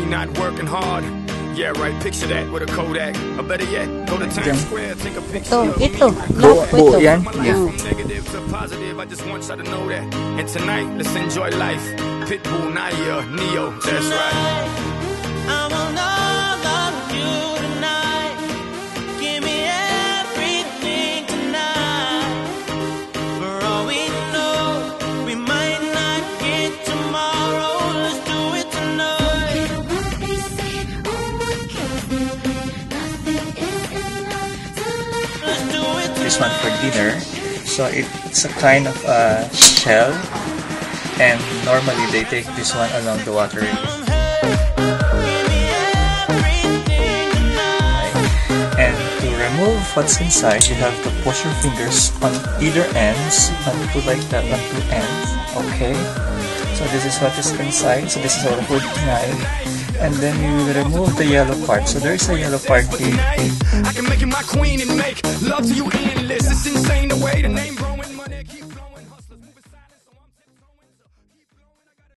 not working hard. Yeah, right, picture that with a Kodak. Or better yet, go to Times Square, take a picture of me. Ito. Buo yan? Yeah. From negative to positive, I just want y'all to know that. And tonight, let's enjoy life. Pitbull, Naya, Neo, that's right. I will not love you tonight. Give me everything tonight. For all we know, we might not get tomorrow. Let's do it tonight. Let's do it tonight. This one for dinner. So it's a kind of a shell, and normally they take this one along the water. And to remove what's inside, you have to push your fingers on either ends, onto like that, on two ends. Okay. So this is what is inside. So this is our wood knife. And then you remove the yellow part. So there is a yellow part here. I can make you my queen and make love to you endless. It's insane the way the name growing, money keep flowing.